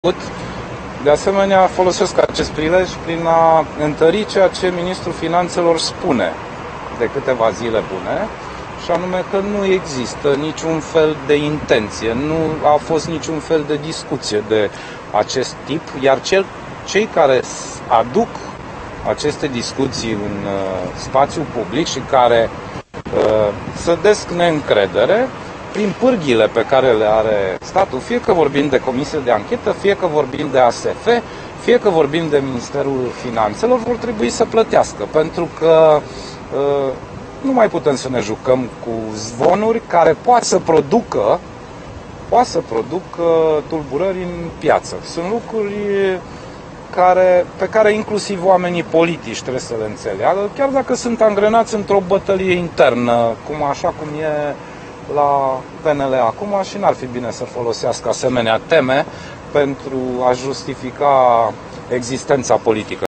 De asemenea, folosesc acest prilej prin a întări ceea ce Ministrul Finanțelor spune de câteva zile bune, și anume că nu există niciun fel de intenție, nu a fost niciun fel de discuție de acest tip, iar cei care aduc aceste discuții în spațiul public și care sădesc neîncredere prin pârghile pe care le are statul, fie că vorbim de comisie de anchetă, fie că vorbim de ASF, fie că vorbim de Ministerul Finanțelor, vor trebui să plătească, pentru că nu mai putem să ne jucăm cu zvonuri care poate să producă tulburări în piață. Sunt lucruri pe care inclusiv oamenii politici trebuie să le înțeleagă, chiar dacă sunt angrenați într-o bătălie internă, așa cum e la PNL acum, și n-ar fi bine să folosească asemenea teme pentru a justifica existența politică.